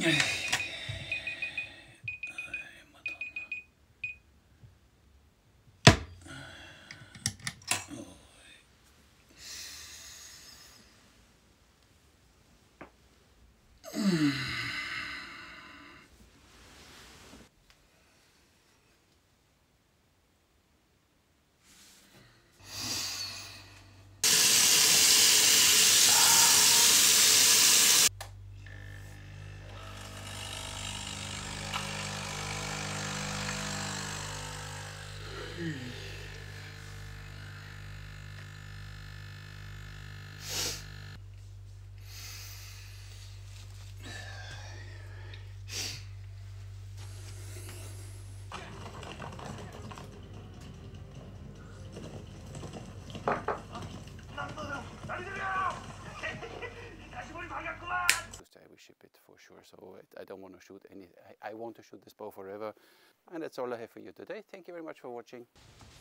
We ship it for sure, so I don't want to shoot any. I want to shoot this bow forever, and that's all I have for you today. Thank you very much for watching.